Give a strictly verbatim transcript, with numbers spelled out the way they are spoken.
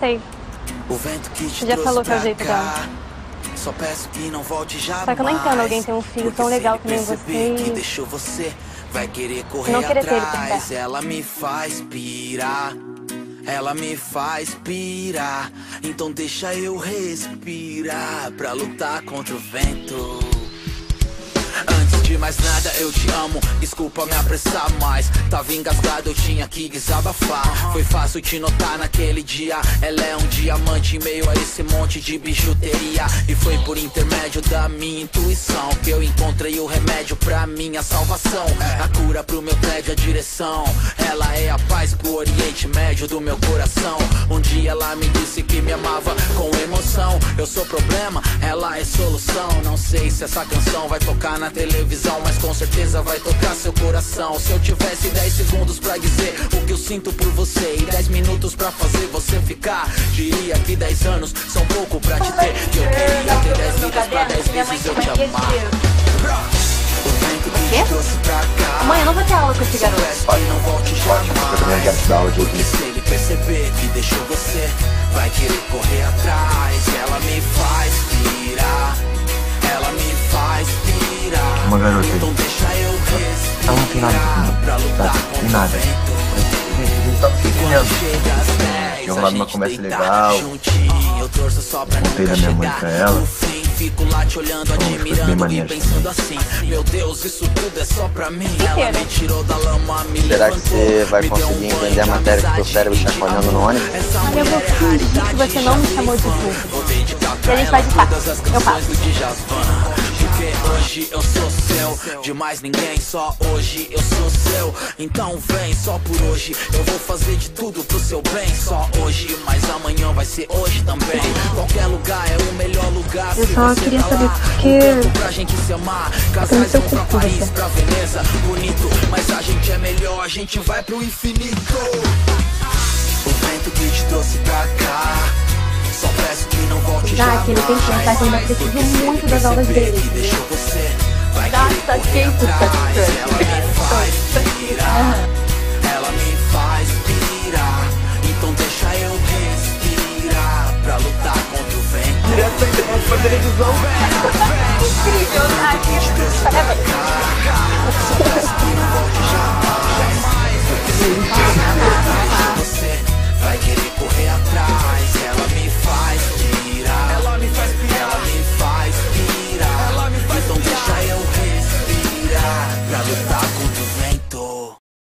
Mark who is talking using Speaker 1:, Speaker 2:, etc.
Speaker 1: sei.
Speaker 2: O vento que te
Speaker 1: Você já falou que é o
Speaker 2: trouxe
Speaker 1: jeito
Speaker 2: pra
Speaker 1: dela.
Speaker 2: cá, só peço que não volte jamais.
Speaker 1: Só que eu não entendo alguém ter um filho
Speaker 2: Porque
Speaker 1: tão
Speaker 2: se
Speaker 1: legal
Speaker 2: ele
Speaker 1: que nem você
Speaker 2: perceber que
Speaker 1: e
Speaker 2: deixou você, vai querer correr
Speaker 1: não querer ter ele por
Speaker 2: atrás.
Speaker 1: perto.
Speaker 2: Ela me faz pirar, ela me faz pirar. Então deixa eu respirar pra lutar contra o vento. Antes de mais nada eu te amo, desculpa me apressar, mas tava engasgado, eu tinha que desabafar. Foi fácil te notar naquele dia, ela é um diamante em meio a esse monte de bijuteria. E foi por intermédio da minha intuição que eu encontrei o remédio pra minha salvação. A cura pro meu tédio, a direção. Ela é a paz pro Oriente Médio do meu coração. Um dia ela me disse que me amava com emoção. Eu sou problema, ela é solução. Não sei se essa canção vai tocar na televisão, mas com certeza vai tocar seu coração. Se eu tivesse dez segundos pra dizer o que eu sinto por você e dez minutos pra fazer você ficar, diria que dez anos são pouco pra te ter. Que eu queria ter dez vidas pra dez vezes eu te amar.
Speaker 1: O quê? Mãe, eu não vou ter aula com esse garoto.
Speaker 2: Pode, não volte jamais.
Speaker 3: Eu também quero te dar aula de outro.
Speaker 2: Se ele perceber que deixou você, vai querer correr atrás. Ela me faz pirar, ela me faz pirar.
Speaker 3: Uma garota aí.
Speaker 2: Então deixa eu respirar.
Speaker 3: Ela não tem nada comigo,
Speaker 2: pra lutar
Speaker 3: tá?
Speaker 2: contra
Speaker 3: Tem
Speaker 2: o
Speaker 3: nada.
Speaker 2: vento.
Speaker 3: A gente tá se entendendo.
Speaker 2: Chega às dez,
Speaker 3: Tinha rolado
Speaker 2: a
Speaker 3: uma
Speaker 2: gente
Speaker 3: conversa
Speaker 2: deita
Speaker 3: legal.
Speaker 2: juntinho, eu torço só pra
Speaker 3: Contei
Speaker 2: nunca
Speaker 3: da minha mãe
Speaker 2: chegar
Speaker 3: pra ela.
Speaker 2: no fim. Fico lá te olhando,
Speaker 3: Então, ficou bem
Speaker 2: admirando e
Speaker 3: maneiro
Speaker 2: pensando assim: meu Deus, isso tudo é só pra mim. Ela
Speaker 1: Inteiro.
Speaker 2: me tirou da lama, me
Speaker 4: Será que
Speaker 2: levantou,
Speaker 4: você vai
Speaker 2: me deu um
Speaker 4: conseguir
Speaker 2: banho
Speaker 4: entender a
Speaker 2: de
Speaker 4: matéria com o
Speaker 2: amizade
Speaker 4: seu cérebro
Speaker 2: e de
Speaker 4: chacoalhando
Speaker 2: amor.
Speaker 4: no ônibus?
Speaker 2: Essa
Speaker 1: Mas eu
Speaker 2: mulher
Speaker 1: vou
Speaker 2: é
Speaker 1: fingir que
Speaker 2: raridade,
Speaker 1: você não me
Speaker 2: já
Speaker 1: chamou de
Speaker 2: vi
Speaker 1: burro.
Speaker 2: vou dedicar
Speaker 1: E a gente
Speaker 2: pra
Speaker 1: vai
Speaker 2: ela
Speaker 1: de táxi.
Speaker 2: todas as
Speaker 1: Eu
Speaker 2: canções
Speaker 1: passo.
Speaker 2: do Djavan. Porque hoje eu sou seu, de mais ninguém, só hoje eu sou seu. Então vem, só por hoje eu vou fazer de tudo pro seu bem. Só hoje, mas amanhã vai ser hoje também. Qualquer lugar é o melhor lugar.
Speaker 1: Eu
Speaker 2: se
Speaker 1: só
Speaker 2: você
Speaker 1: queria
Speaker 2: tá
Speaker 1: saber
Speaker 2: lá.
Speaker 1: por que-
Speaker 2: Um tempo pra gente se amar. Casais vão pra Paris, pra Veneza. Bonito, mas a gente é melhor, a gente vai pro infinito. O vento que te trouxe pra cá, só peço que não volte
Speaker 1: Já,
Speaker 2: jamais.
Speaker 1: que ele tem que pensar que ainda preciso muito das aulas dele.
Speaker 2: Que deixou você, vai
Speaker 1: Nossa,
Speaker 2: querer correr
Speaker 1: que isso,
Speaker 2: atrás.
Speaker 1: tá
Speaker 2: Ela me faz pirar, ela me faz pirar. Então deixa eu respirar pra lutar contra o vento.
Speaker 4: Direto da internet pra televisão.
Speaker 1: Incrível, tá? Parabéns.
Speaker 2: Só peço que